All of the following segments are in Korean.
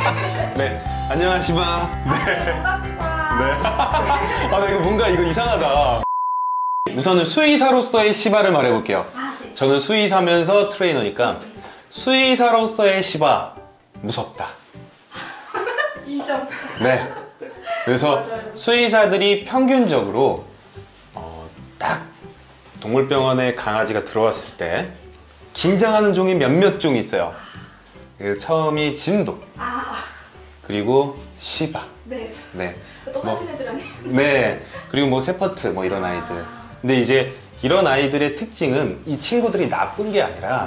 네, 안녕하시바. 네. 반갑습니다. 네. 나 이거 뭔가 이상하다. 우선은 수의사로서의 시바를 말해볼게요. 네. 저는 수의사면서 트레이너니까 수의사로서의 시바 무섭다. 인정. 네. 그래서 맞아요. 수의사들이 평균적으로 딱 동물병원에 강아지가 들어왔을 때 긴장하는 종이 몇몇 종이 있어요. 처음이 진도, 그리고 시바. 네. 네. 똑같은 애들 아니에요? 네. 그리고 뭐 세퍼트 뭐 이런 아이들. 근데 이제 이런 아이들의 특징은 이 친구들이 나쁜 게 아니라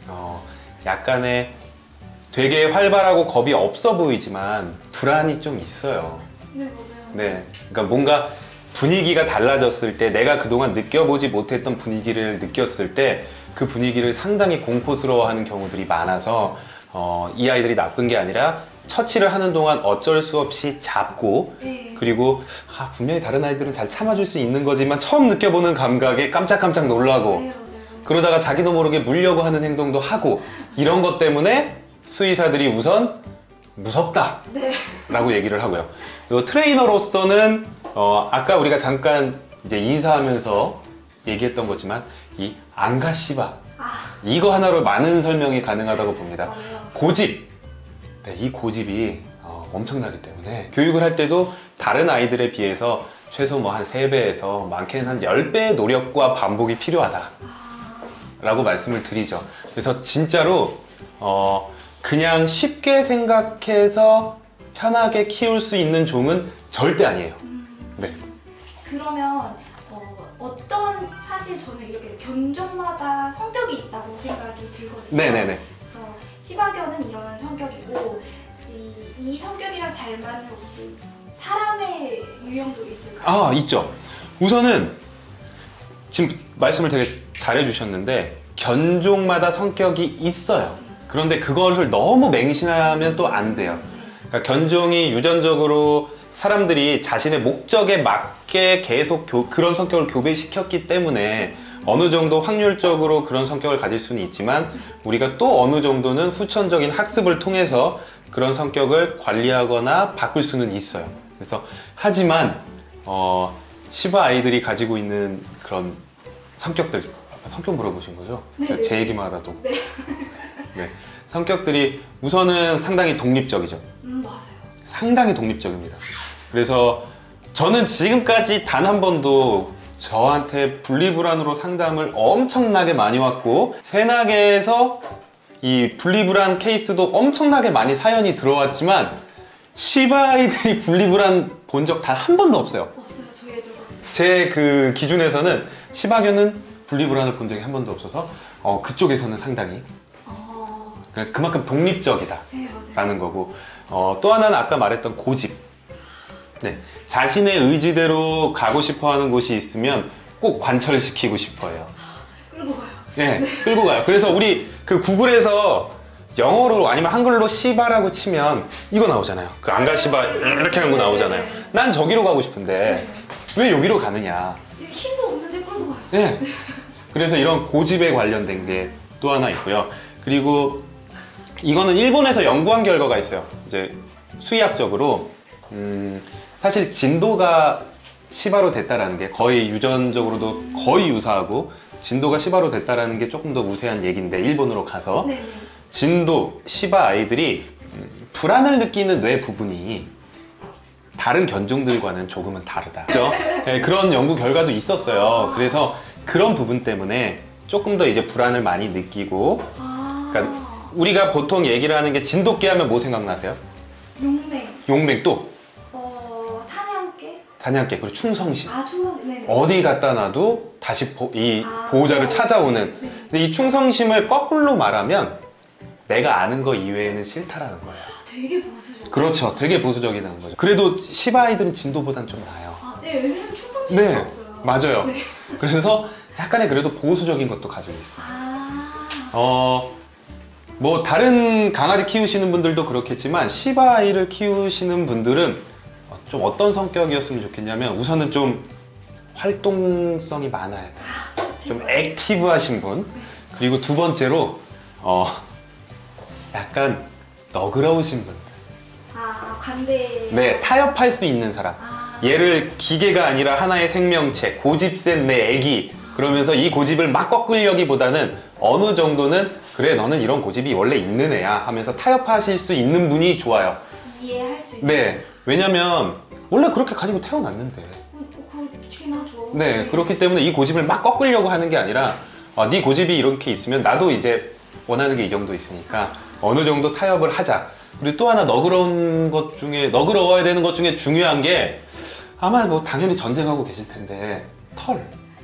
약간의 되게 활발하고 겁이 없어 보이지만 불안이 좀 있어요. 네, 맞아요. 네. 그러니까 뭔가 분위기가 달라졌을 때 내가 그동안 느껴보지 못했던 분위기를 느꼈을 때 그 분위기를 상당히 공포스러워하는 경우들이 많아서 이 아이들이 나쁜 게 아니라 처치를 하는 동안 어쩔 수 없이 잡고 네. 그리고 분명히 다른 아이들은 잘 참아줄 수 있는 거지만 처음 느껴보는 감각에 깜짝깜짝 놀라고 네, 맞아요. 그러다가 자기도 모르게 물려고 하는 행동도 하고 이런 것 때문에 수의사들이 우선 무섭다 네. 라고 얘기를 하고요. 요 트레이너로서는 아까 우리가 잠깐 이제 인사하면서 얘기했던 거지만 이 앙가시바 이거 하나로 많은 설명이 가능하다고 봅니다. 고집. 네, 이 고집이 엄청나기 때문에 교육을 할 때도 다른 아이들에 비해서 최소 뭐 한 3배에서 많게는 한 10배의 노력과 반복이 필요하다 라고 말씀을 드리죠. 그래서 진짜로 그냥 쉽게 생각해서 편하게 키울 수 있는 종은 절대 아니에요. 네. 그러면 어떤 사실 저는 이렇게 견종마다 성격이 있다고 생각이 들거든요. 네네네. 그래서 시바견은 이런 성격이고 이 성격이랑 잘 맞는 혹시 사람의 유형도 있을까요? 있죠. 우선은 지금 말씀을 되게 잘해 주셨는데 견종마다 성격이 있어요. 그런데 그것을 너무 맹신하면 또 안 돼요. 그러니까 견종이 유전적으로 사람들이 자신의 목적에 맞게 계속 그런 성격을 교배시켰기 때문에 어느 정도 확률적으로 그런 성격을 가질 수는 있지만 우리가 또 어느 정도는 후천적인 학습을 통해서 그런 성격을 관리하거나 바꿀 수는 있어요. 그래서 하지만 시바 아이들이 가지고 있는 그런 성격들, 성격 물어보신 거죠? 네. 제 얘기만 하다도. 네. 네. 성격들이 우선은 상당히 독립적이죠. 맞아요. 상당히 독립적입니다. 그래서 저는 지금까지 단 한 번도 저한테 분리불안으로 상담을 엄청나게 많이 왔고 새나개에서 이 분리불안 케이스도 엄청나게 많이 사연이 들어왔지만 시바 아이들이 분리불안 본 적 단 한 번도 없어요. 없어요. 저희 애들도 없어요. 제 그 기준에서는 시바견은 분리불안을 본 적이 한 번도 없어서 그쪽에서는 상당히 그만큼 독립적이다 네, 맞아요. 라는 거고 또 하나는 아까 말했던 고집. 네, 자신의 의지대로 가고 싶어하는 곳이 있으면 꼭 관철시키고 싶어해요. 끌고 가요. 네, 끌고 가요. 그래서 우리 그 구글에서 영어로 아니면 한글로 시바라고 치면 이거 나오잖아요. 그 앙가시바 이렇게 하는 거 나오잖아요. 난 저기로 가고 싶은데 왜 여기로 가느냐. 힘도 없는데 끌고 가요. 네. 그래서 이런 고집에 관련된 게 또 하나 있고요. 그리고 이거는 일본에서 연구한 결과가 있어요. 이제 수의학적으로 사실 진도가 시바로 됐다라는 게 거의 유전적으로도 거의 유사하고 진도가 시바로 됐다라는 게 조금 더 우세한 얘기인데 일본으로 가서 네. 진도 시바 아이들이 불안을 느끼는 뇌 부분이 다른 견종들과는 조금은 다르다. 그렇죠? 네, 그런 연구 결과도 있었어요. 그래서 그런 부분 때문에 조금 더 이제 불안을 많이 느끼고 그러니까 우리가 보통 얘기를 하는 게 진돗개 하면 뭐 생각나세요? 용맹. 용맹 또 사냥개. 사냥개 그리고 충성심. 충성. 네. 어디 갖다 놔도 다시 보호자를 찾아오는. 네. 근데 이 충성심을 거꾸로 말하면 내가 아는 거 이외에는 싫다라는 거예요. 되게 보수적. 그렇죠. 되게 보수적이라는 거죠. 그래도 시바 아이들은 진도보단 좀 나아요. 네, 왜냐면 충성심이 네, 없어요. 맞아요. 네. 그래서 약간의 그래도 보수적인 것도 가지고 있어요. 뭐 다른 강아지 키우시는 분들도 그렇겠지만 시바 아이를 키우시는 분들은 좀 어떤 성격이었으면 좋겠냐면 우선은 좀 활동성이 많아야 돼요. 좀 액티브하신 분. 그리고 두 번째로 약간 너그러우신 분들. 관대. 네, 타협할 수 있는 사람. 얘를 기계가 아니라 하나의 생명체, 고집센 내 애기. 그러면서 이 고집을 막 꺾으려기보다는 어느 정도는 그래 너는 이런 고집이 원래 있는 애야 하면서 타협하실 수 있는 분이 좋아요. 이해할 수 있는. 네, 왜냐면 원래 그렇게 가지고 태어났는데. 그렇긴 하죠. 네, 그렇기 때문에 이 고집을 막 꺾으려고 하는 게 아니라 네 고집이 이렇게 있으면 나도 이제 원하는 게 이 정도 있으니까 어느 정도 타협을 하자. 그리고 또 하나 너그러워야 되는 것 중에 중요한 게 아마 뭐 당연히 전쟁하고 계실 텐데 털.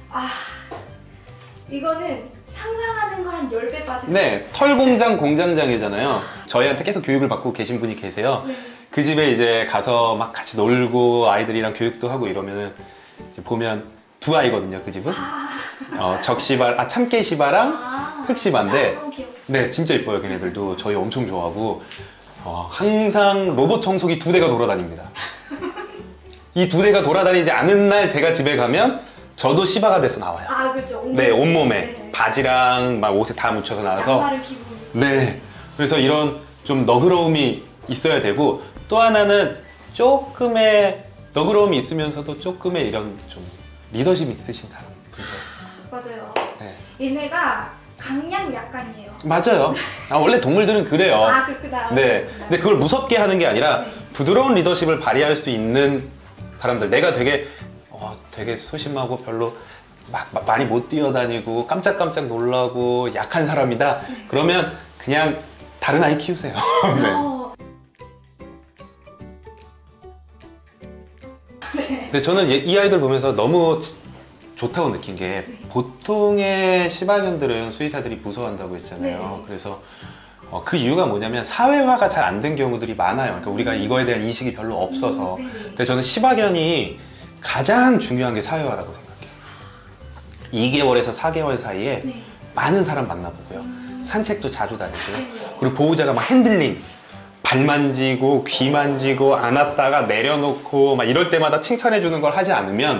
이거는 상상하는 거 한 10배 빠지는. 네, 털 공장 공장장이잖아요. 저희한테 계속 교육을 받고 계신 분이 계세요. 네. 그 집에 이제 가서 막 같이 놀고 아이들이랑 교육도 하고 이러면은 이제 보면 두 아이거든요, 그 집은. 참깨시바랑 흑시바인데 너무 귀여워. 네, 진짜 이뻐요, 걔네들도. 저희 엄청 좋아하고 항상 로봇 청소기 2대가 돌아다닙니다. 이 2대가 돌아다니지 않은 날 제가 집에 가면 저도 시바가 돼서 나와요. 그렇죠. 네, 온몸에 네. 바지랑 막 옷에 다 묻혀서 나와서. 양말을 기분. 네, 그래서 이런 좀 너그러움이 있어야 되고 또 하나는 조금의 너그러움이 있으면서도 조금의 이런 좀 리더십 있으신 사람 분들. 맞아요. 네, 얘네가 강약 약간이에요. 맞아요. 원래 동물들은 그래요. 그렇구나. 네, 근데 그걸 무섭게 하는 게 아니라 네. 부드러운 리더십을 발휘할 수 있는 사람들. 내가 되게 소심하고 별로 막 많이 못 뛰어다니고 깜짝깜짝 놀라고 약한 사람이다. 그러면 그냥 다른 아이 키우세요. 네. 근데 저는 이 아이들 보면서 너무 좋다고 느낀 게 보통의 시바견들은 수의사들이 무서워한다고 했잖아요. 네. 그래서 그 이유가 뭐냐면 사회화가 잘 안 된 경우들이 많아요. 그러니까 우리가 이거에 대한 인식이 별로 없어서. 네. 근데 저는 시바견이 가장 중요한 게 사회화라고 생각해요. 2개월에서 4개월 사이에 네. 많은 사람 만나보고요. 산책도 자주 다니고요. 네. 그리고 보호자가 막 핸들링, 발 만지고 귀 만지고 안았다가 내려놓고 막 이럴 때마다 칭찬해 주는 걸 하지 않으면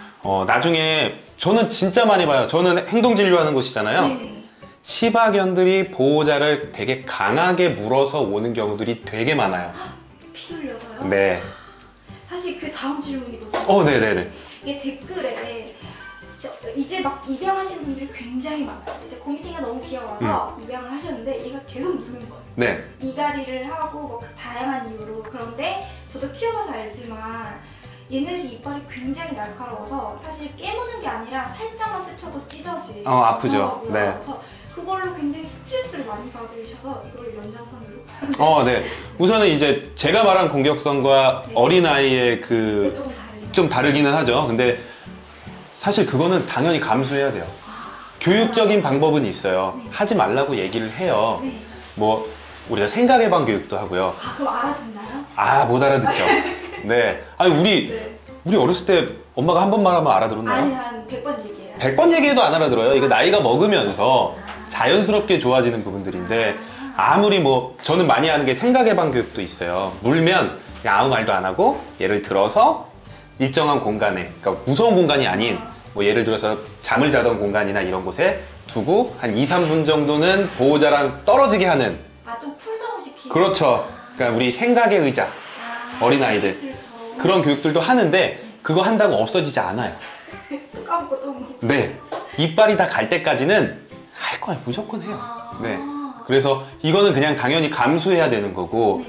나중에 저는 진짜 많이 봐요. 저는 행동진료하는 곳이잖아요. 네네. 시바견들이 보호자를 되게 강하게 물어서 오는 경우들이 되게 많아요. 피 흘려서요? 네. 사실 그 다음 질문이거든요. 네네네. 이게 댓글에 이제 막 입양하시는 분들이 굉장히 많아요. 이제 고미탱이가 너무 귀여워서 입양을 하셨는데 얘가 계속 무는 거예요. 네. 이갈이를 하고 뭐 다양한 이유로. 그런데 저도 키워봐서 알지만 얘네들이 이빨이 굉장히 날카로워서 사실 깨무는 게 아니라 살짝만 스쳐도 찢어지고 아프죠. 네. 그래서 그걸로 굉장히 스트레스를 많이 받으셔서 이걸 연장선으로. 네. 우선은 이제 제가 말한 공격성과 네. 어린아이의 조금 다르죠. 좀 다르기는 하죠. 근데 사실 그거는 당연히 감수해야 돼요. 교육적인 방법은 있어요. 네. 하지 말라고 얘기를 해요. 네. 뭐 우리가 생각해방 교육도 하고요. 그럼 알아듣나요? 못 알아듣죠. 네. 우리 어렸을 때 엄마가 한 번만 하면 알아들었나요? 아니, 한 100번 얘기해요. 100번 얘기해도 안 알아들어요. 이거 나이가 먹으면서 자연스럽게 좋아지는 부분들인데 아무리 저는 많이 하는 게 생각해방 교육도 있어요. 물면 그냥 아무 말도 안 하고 예를 들어서 일정한 공간에, 그러니까 무서운 공간이 아닌 예를 들어서 잠을 자던 공간이나 이런 곳에 두고 한 2, 3분 정도는 보호자랑 떨어지게 하는. 좀 쿨다운 시키고. 그렇죠. 그러니까 우리 생각의 의자, 어린아이들. 그렇죠. 그런 교육들도 하는데 그거 한다고 없어지지 않아요. 또 까먹고 또 먹고. 네. 이빨이 다 갈 때까지는 할 거야. 무조건 해요. 네. 그래서 이거는 그냥 당연히 감수해야 되는 거고,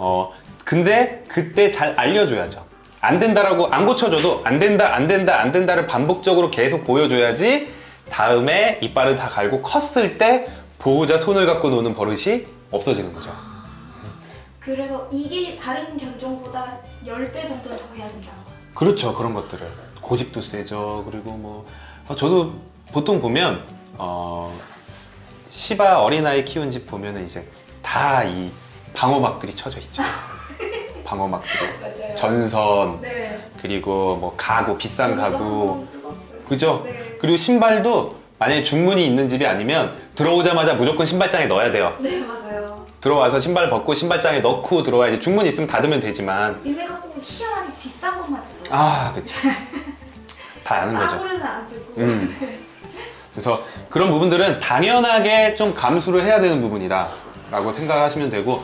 근데 그때 잘 알려줘야죠. 안 된다라고 안 고쳐줘도 안 된다를 반복적으로 계속 보여줘야지 다음에 이빨을 다 갈고 컸을 때 보호자 손을 갖고 노는 버릇이 없어지는 거죠. 그래서 이게 다른 견종보다 10배 정도는 더 해야 된다는 거죠. 그렇죠. 그런 것들을. 고집도 세죠. 그리고 저도 보통 보면 시바 어린아이 키운 집 보면은 이제 다 이 방어막들이 쳐져 있죠. 방어막들이. 맞아요. 전선, 네. 그리고 가구, 비싼 가구. 뜯었어요. 그죠? 네. 그리고 신발도 만약에 중문이 있는 집이 아니면 들어오자마자 무조건 신발장에 넣어야 돼요. 네, 맞아요. 들어와서 신발 벗고 신발장에 넣고 들어와야지. 중문이 있으면 닫으면 되지만. 얘네가 꼭 희한하게 비싼 것만 뜯어요. 그쵸. 다 아는 거죠. 아무래도 안 뜯고. 그래서 그런 부분들은 당연하게 좀 감수를 해야 되는 부분이다 라고 생각을 하시면 되고,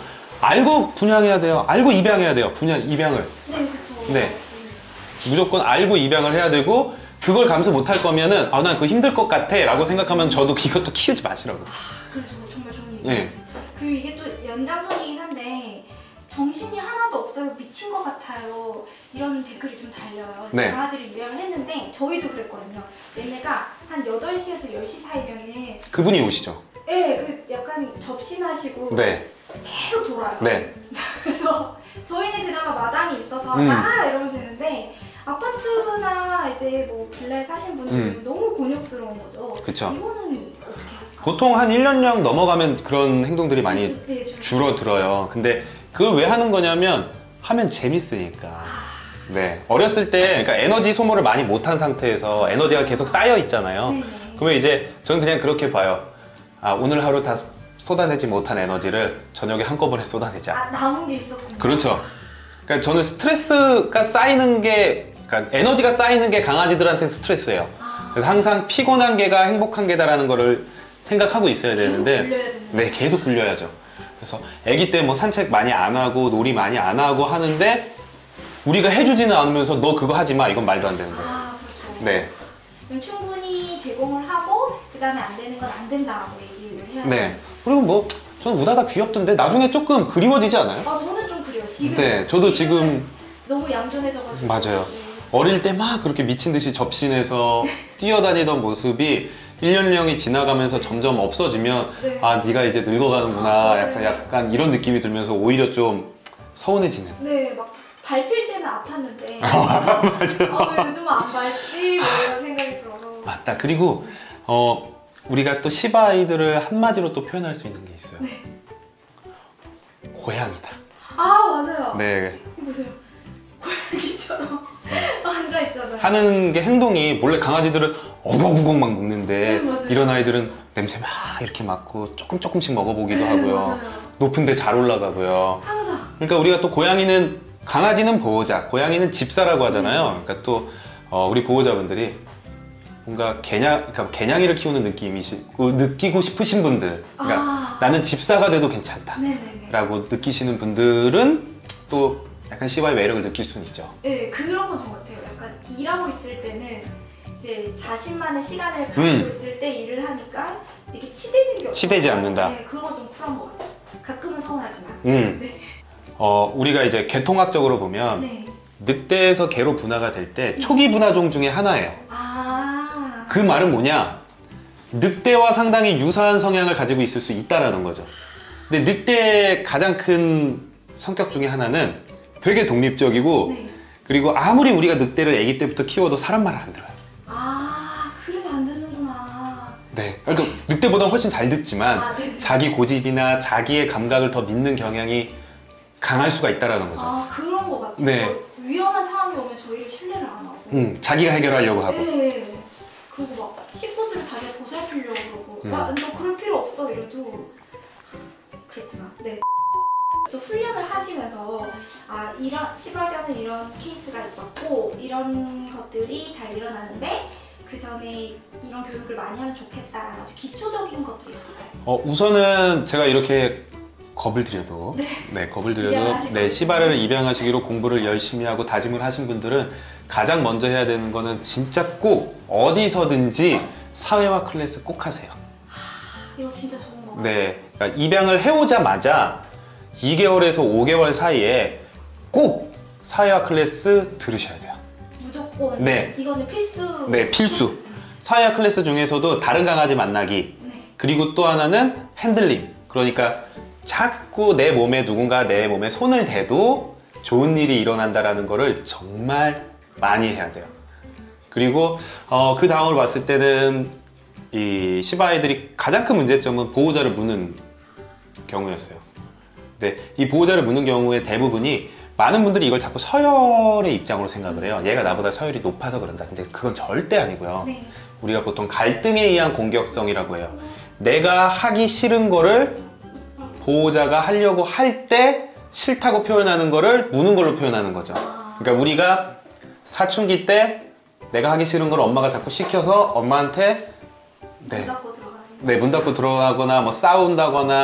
알고 분양해야 돼요. 알고 입양해야 돼요. 입양을. 네, 그쵸. 네. 무조건 알고 입양을 해야 되고, 그걸 감수 못할 거면은, 난 그거 힘들 것 같아 라고 생각하면 저도 이것도 키우지 마시라고. 그래서 정말 좋은 얘기. 예. 그리고 이게 또 연장선이긴 한데, 정신이 하나도 없어요. 미친 것 같아요. 이런 댓글이 좀 달려요. 네. 강아지를 입양을 했는데, 저희도 그랬거든요. 얘네가 한 8시에서 10시 사이면은, 그분이 오시죠. 예, 그 약간 접신하시고, 네. 계속 돌아요. 네. 그래서 저희는 그나마 마당이 있어서 음. 이러면 되는데 아파트나 이제 뭐 빌라에 사신 분들은 너무 곤욕스러운 거죠. 그쵸. 이거는 어떻게 할까? 보통 한 1년령 넘어가면 그런 행동들이 많이 네, 줄어들어요. 근데 그걸 왜 하는 거냐면 하면 재밌으니까. 네. 어렸을 때 그러니까 에너지 소모를 많이 못한 상태에서 에너지가 계속 쌓여 있잖아요. 네네. 그러면 이제 저는 그냥 그렇게 봐요. 오늘 하루 다 쏟아내지 못한 에너지를 저녁에 한꺼번에 쏟아내자. 남은 게 있었군요. 그렇죠. 그러니까 저는 스트레스가 쌓이는 게, 그러니까 에너지가 쌓이는 게 강아지들한테는 스트레스예요. 그래서 항상 피곤한 개가 행복한 개다라는 거를 생각하고 있어야 되는데, 계속 굴려야 되는 네, 계속 굴려야죠. 그래서 아기 때 뭐 산책 많이 안 하고 놀이 많이 안 하고 하는데 우리가 해주지는 않으면서 너 그거 하지 마, 이건 말도 안 되는 거예요. 그렇죠. 네. 그럼 충분히 제공을 하고 그 다음에 안 되는 건 안 된다고 얘기를 해야 돼요. 네. 그리고 뭐 저는 우다다 귀엽던데 나중에 조금 그리워지지 않아요? 저는 좀 그래요. 지금. 네, 저도 지금 너무 얌전해져가지고. 맞아요. 네. 어릴 때 막 그렇게 미친 듯이 접신해서 뛰어다니던 모습이 1년령이 지나가면서 점점 없어지면 네. 네가 이제 늙어가는구나 약간 이런 느낌이 들면서 오히려 좀 서운해지는. 네, 막 밟힐 때는 아팠는데 왜 요즘은 안 밟지? 뭐 이런 생각이 들어서. 맞다. 그리고 우리가 또 시바 아이들을 한마디로 또 표현할 수 있는 게 있어요. 네. 고양이다. 맞아요. 네. 이거 보세요. 고양이처럼 앉아있잖아요. 하는 게 행동이 원래 강아지들은 어거구걱 막 먹는데 네, 맞아요. 이런 아이들은 냄새 막 이렇게 맡고 조금씩 먹어보기도 네, 하고요. 맞아요. 높은데 잘 올라가고요. 항상. 그러니까 우리가 또 강아지는 보호자, 고양이는 집사라고 하잖아요. 그러니까 또 우리 보호자분들이 뭔가 그러니까 개냥이를 키우는 느끼고 싶으신 분들, 그러니까 나는 집사가 돼도 괜찮다 네네네. 라고 느끼시는 분들은 또 약간 시바의 매력을 느낄 수는 있죠. 네, 그런 건 좀 같아요. 약간 일하고 있을 때는 이제 자신만의 시간을 가지고 있을 때 일을 하니까 이게 치대는 게 없어요. 치대지 않는다. 네, 그런 건 좀 쿨한 것 같아요. 가끔은 서운하지만. 네. 우리가 이제 개통학적으로 보면 네. 늑대에서 개로 분화가 될 때 초기 분화종 중에 하나예요. 그 말은 뭐냐? 늑대와 상당히 유사한 성향을 가지고 있을 수 있다라는 거죠. 근데 늑대의 가장 큰 성격 중에 하나는 되게 독립적이고 네. 그리고 아무리 우리가 늑대를 아기 때부터 키워도 사람 말을 안 들어요. 그래서 안 듣는구나. 네. 그러니까 늑대보다 훨씬 잘 듣지만 네. 자기 고집이나 자기의 감각을 더 믿는 경향이 강할 수가 있다라는 거죠. 그런 것 같아요. 네. 위험한 상황이 오면 저희를 신뢰를 안 하고. 자기가 해결하려고 하고. 네. 그리고 막 식구들을 자기가 보살피려고 그러고 너 그럴 필요 없어 이래도 그랬구나. 네. 또 훈련을 하시면서 이런 시바견은 이런 케이스가 있었고 이런 것들이 잘 일어나는데 그 전에 이런 교육을 많이 하면 좋겠다라는 아주 기초적인 것들이 있을까요? 우선은 제가 이렇게 겁을 들여도 입양하시고. 시바를 입양하시기로 공부를 열심히 하고 다짐을 하신 분들은 가장 먼저 해야 되는 거는 진짜 꼭 어디서든지 사회화 클래스 꼭 하세요. 이거 진짜 좋은 거 같아요. 네, 그러니까 입양을 해오자마자 2개월에서 5개월 사이에 꼭 사회화 클래스 들으셔야 돼요. 무조건. 네. 이거는 필수. 네, 필수. 사회화 클래스 중에서도 다른 강아지 만나기, 그리고 또 하나는 핸들링. 그러니까 자꾸 내 몸에 손을 대도 좋은 일이 일어난다라는 거를 정말 많이 해야 돼요. 그리고 그 다음으로 봤을 때는 이 시바 아이들이 가장 큰 문제점은 보호자를 무는 경우였어요. 네, 이 보호자를 무는 경우의 대부분이 많은 분들이 이걸 자꾸 서열의 입장으로 생각을 해요. 얘가 나보다 서열이 높아서 그런다. 근데 그건 절대 아니고요. 네. 우리가 보통 갈등에 의한 공격성이라고 해요. 내가 하기 싫은 거를 보호자가 하려고 할 때 싫다고 표현하는 거를 무는 걸로 표현하는 거죠. 그러니까 우리가 사춘기 때 내가 하기 싫은 걸 엄마가 자꾸 시켜서 엄마한테 문 닫고 들어가는. 문 닫고 들어가거나 뭐 싸운다거나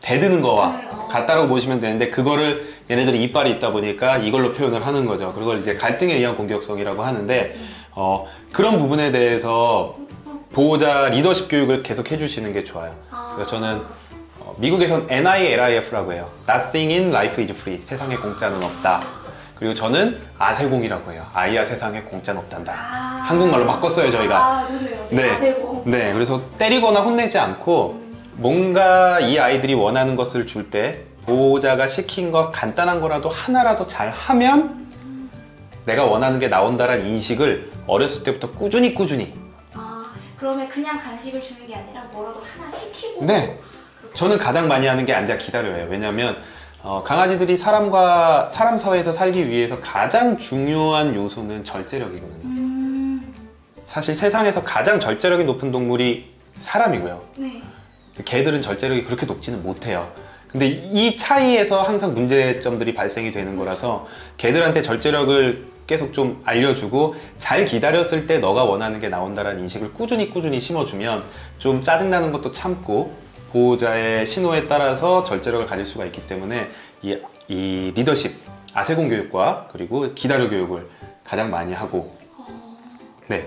대드는 거와 네, 같다라고 보시면 되는데 그거를 얘네들이 이빨이 있다 보니까 이걸로 표현을 하는 거죠. 그걸 이제 갈등에 의한 공격성이라고 하는데 그런 부분에 대해서 보호자 리더십 교육을 계속 해주시는 게 좋아요. 그래서 저는 미국에선 NILIF라고 해요. Nothing in life is free. 세상에 공짜는 없다. 그리고 저는 아세공이라고 해요. 아이야 세상에 공짜는 없단다. 한국말로 바꿨어요 저희가. 좋네요. 네. 아세공. 네, 그래서 때리거나 혼내지 않고 뭔가 이 아이들이 원하는 것을 줄 때 보호자가 시킨 것 간단한 거라도 하나라도 잘 하면 내가 원하는 게 나온다라는 인식을 어렸을 때부터 꾸준히 그러면 그냥 간식을 주는 게 아니라 뭐라도 하나 시키고. 네. 저는 가장 많이 하는 게 앉아 기다려요. 왜냐면 강아지들이 사람 사회에서 살기 위해서 가장 중요한 요소는 절제력이거든요. 사실 세상에서 가장 절제력이 높은 동물이 사람이고요. 네. 개들은 절제력이 그렇게 높지는 못해요. 근데 이 차이에서 항상 문제점들이 발생이 되는 거라서 개들한테 절제력을 계속 좀 알려주고 잘 기다렸을 때 너가 원하는 게 나온다라는 인식을 꾸준히 심어주면 좀 짜증나는 것도 참고 보호자의 신호에 따라서 절제력을 가질 수가 있기 때문에 이 리더십, 아세공 교육과 그리고 기다려 교육을 가장 많이 하고 네.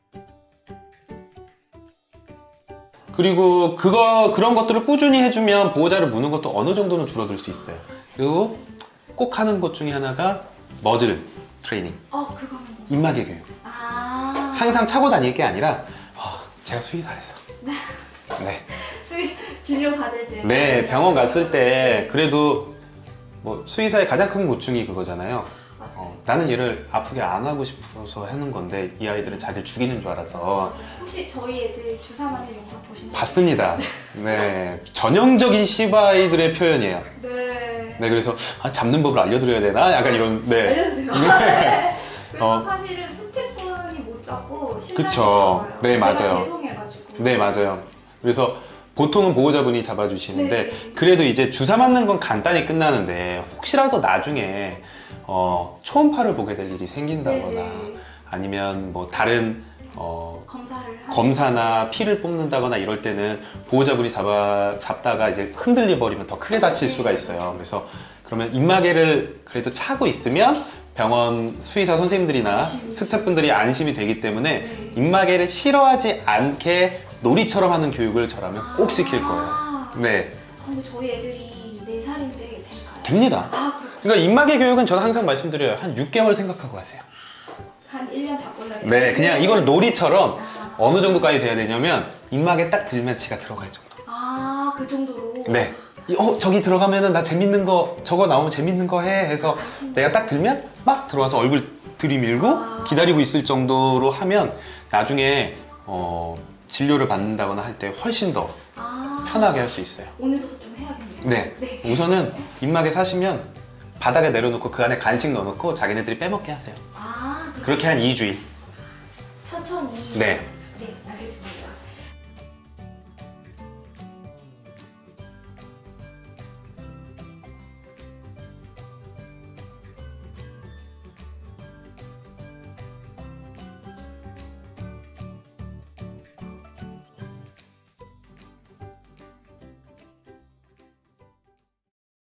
그리고 그런 것들을 꾸준히 해주면 보호자를 무는 것도 어느 정도는 줄어들 수 있어요. 그리고 꼭 하는 것 중에 하나가 머즐 트레이닝. 그거는 입마개 교육. 항상 차고 다닐 게 아니라 제가 수의사라서. 네. 진료 받을 때. 네, 병원 갔을 때 그래도 뭐 수의사의 가장 큰 고충이 그거잖아요. 나는 얘를 아프게 안 하고 싶어서 하는 건데 이 아이들은 자기를 죽이는 줄 알아서. 혹시 저희 애들 주사 맞는 영상 보신 적 봤습니다. 네, 전형적인 시바이들의 표현이에요. 네. 네, 그래서 잡는 법을 알려드려야 되나? 약간 이런. 네. 알려주세요. 네. 그래서 사실은 스태프분이 못 잡고 신랑이 그쵸. 잡아요. 네, 제가 맞아요. 죄송해가지고. 네, 맞아요. 그래서 보통은 보호자분이 잡아주시는데 네. 그래도 이제 주사 맞는 건 간단히 끝나는데 혹시라도 나중에 초음파를 보게 될 일이 생긴다거나 네. 아니면 뭐 다른 검사나 피를 뽑는다거나 이럴 때는 보호자분이 잡다가 이제 흔들려 버리면 더 크게 다칠 수가 있어요. 그래서 그러면 입마개를 그래도 차고 있으면 병원 수의사 선생님들이나 스태프분들이 안심이 되기 때문에 입마개를 싫어하지 않게 놀이처럼 하는 교육을 저라면 꼭 시킬 거예요. 네. 근데 저희 애들이 4살인데 될까요? 됩니다. 그러니까 입마개 교육은 저는 항상 말씀드려요. 한 6개월 생각하고 하세요. 한 1년 잡고 해야겠다. 네, 그냥 이걸 놀이처럼 어느 정도까지 돼야 되냐면 입마개 딱 들면 지가 들어갈 정도. 그 정도로? 네. 저기 들어가면은 나 재밌는 거 저거 나오면 재밌는 거 해 해서 내가 딱 들면 막 들어와서 얼굴 들이밀고 기다리고 있을 정도로 하면 나중에 진료를 받는다거나 할 때 훨씬 더 편하게 할 수 있어요. 오늘부터 좀 해야겠네요. 네. 네. 우선은 입마개 사시면 바닥에 내려놓고 그 안에 간식 넣어놓고 자기네들이 빼먹게 하세요. 그렇게 한 2주일. 천천히. 네.